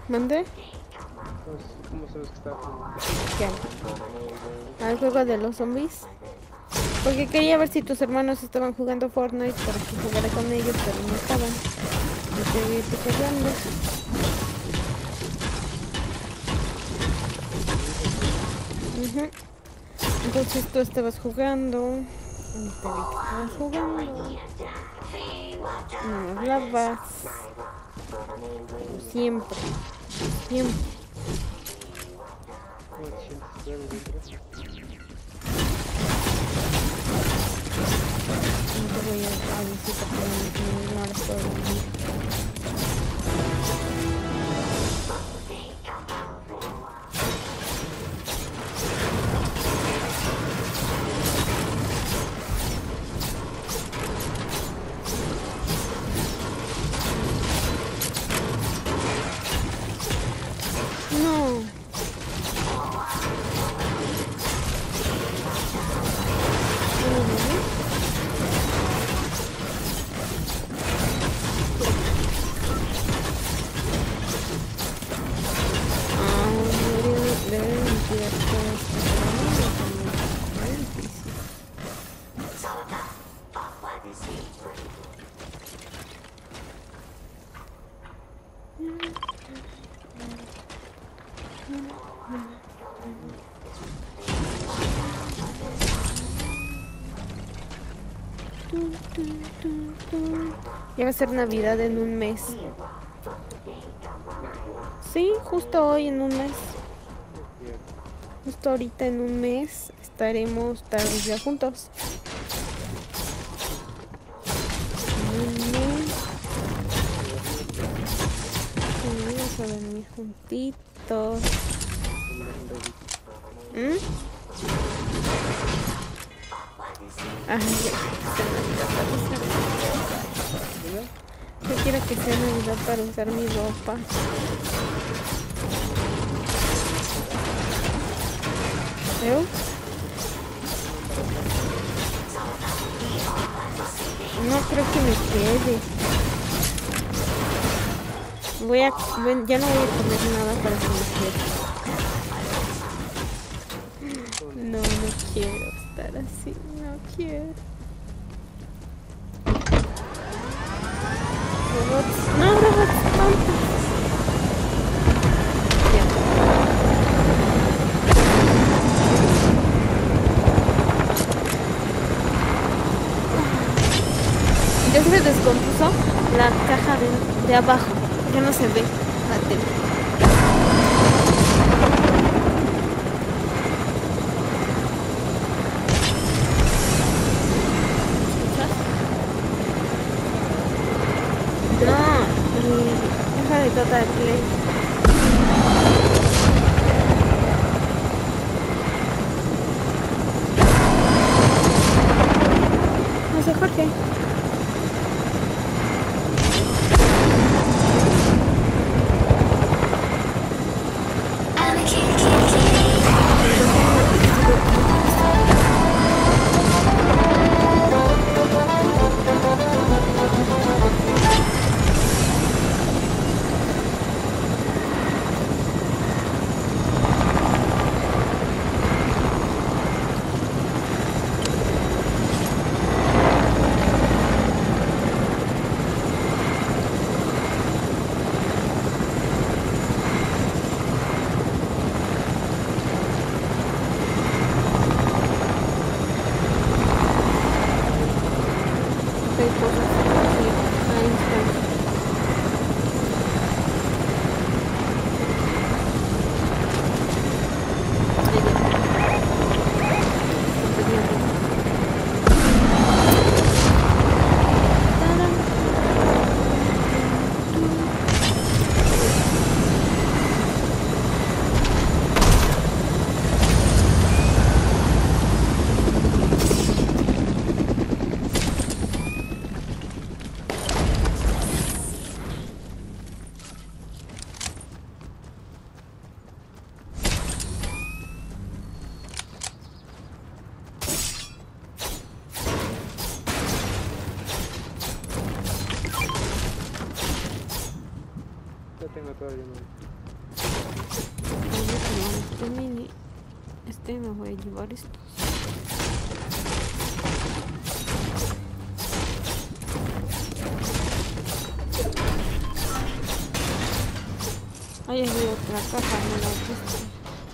¿Mandé? ¿Cómo sabes que estaba jugando? ¿Qué? ¿Al juego de los zombies? Porque quería ver si tus hermanos estaban jugando Fortnite para que jugara con ellos, pero no estaban. Y te vi jugando. Ujú. Entonces tú estabas jugando. Y te vi que estabas jugando. No me hablabas. Como siempre. Siempre. ¿Cómo te sientes jugando dentro? No te voy a decir porque no las puedo dormir. No. Ya va a ser Navidad en un mes. Sí, justo hoy en un mes. Justo ahorita en un mes estaremos todos ya juntos. En un mes. Vamos a dormir juntitos. Ay, yo quiero que sea Navidad para usar mi ropa. ¿Veo? No creo que me quede. Ya no voy a comer nada para que me quede. No quiero estar así, no quiero. Robots, no, robots tontos. Ya se descompuso la caja de abajo. Ya no se ve la tele. No, caja de Total Play. No sé, Jorge. Ya tengo todo yo, man. Este mini. Este me voy a llevar esto. Ahí hay otra caja, me la puse.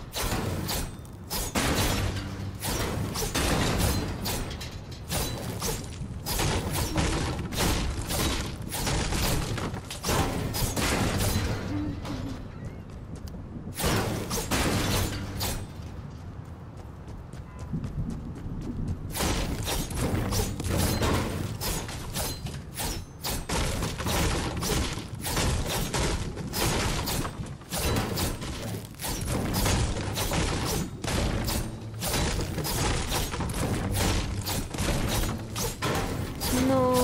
No.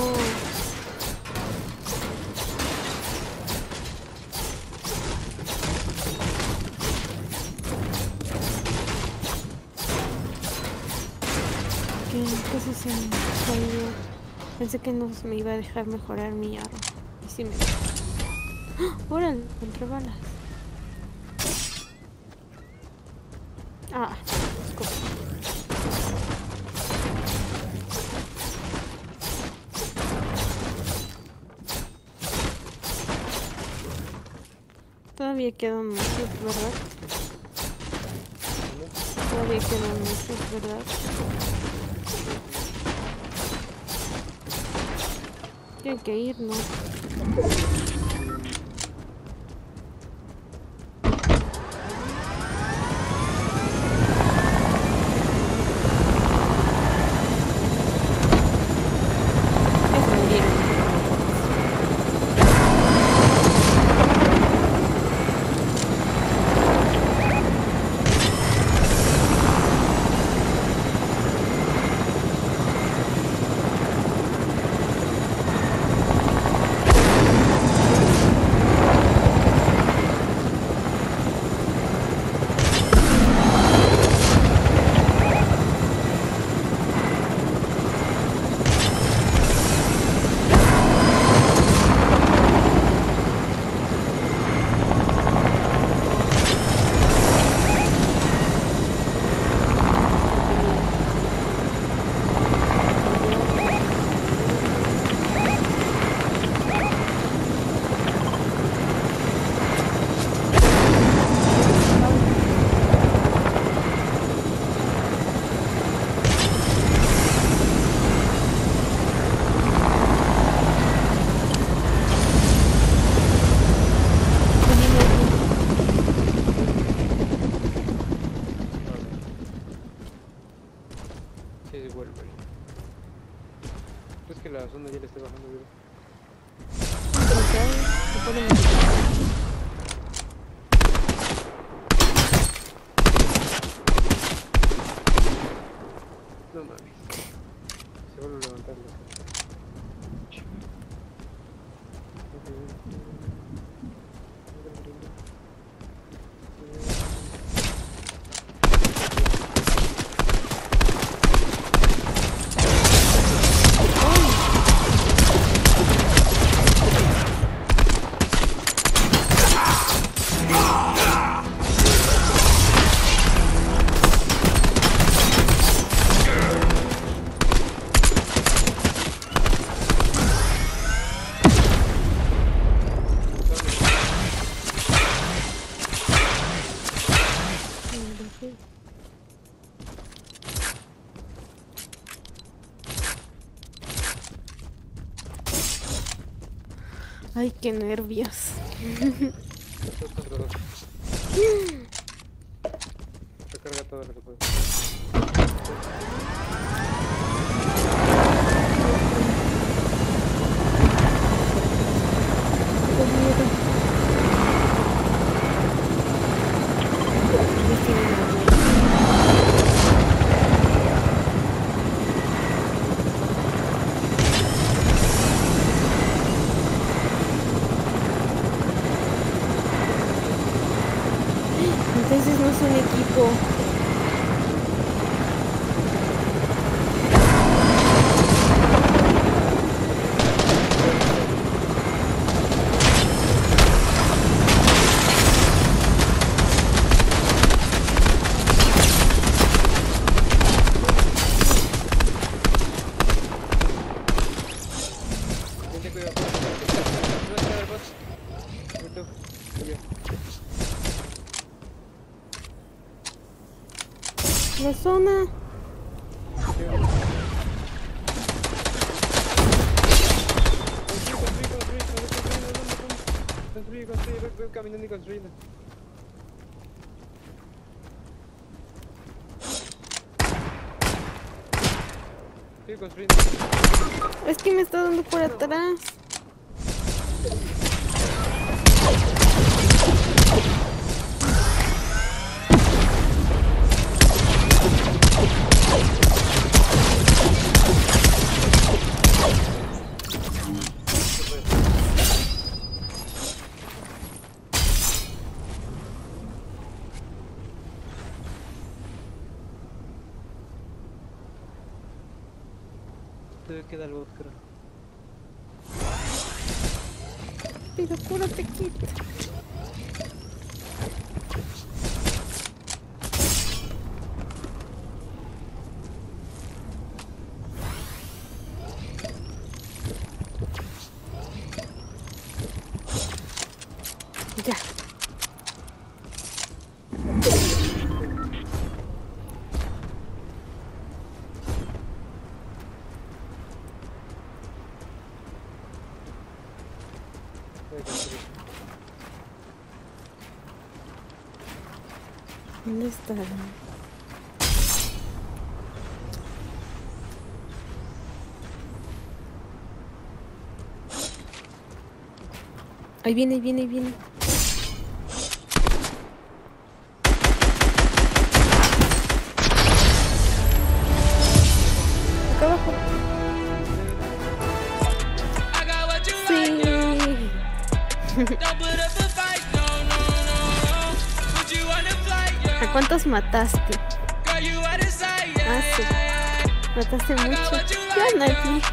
¿Qué cosa se me salió? Pensé que no me iba a dejar mejorar mi arma. Y sí me... ¡Ah! ¡Órale! Contra balas. Ah, todavía quedan muchos, ¿verdad? Todavía quedan muchos, ¿verdad? Tiene que irnos. La zona ya le está bajando vida. No mames. Se vuelve a levantar la Ay, qué nervios. Recarga todo lo que puedes. Entonces no es un equipo. La zona. Construye, ve caminando y construyendo. Sigue construyendo. Es que me está dando por atrás. Todavía queda algo, creo. Pero cúrate, quita. Ya. ¿Dónde está? Ahí viene, ahí viene, ahí viene. Acá abajo. Sí. ¿A cuántos mataste? Ah, sí. Mataste mucho. Ya, Nati.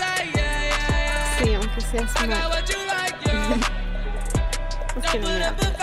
Sí, aunque seas mal. Es que no me hablas.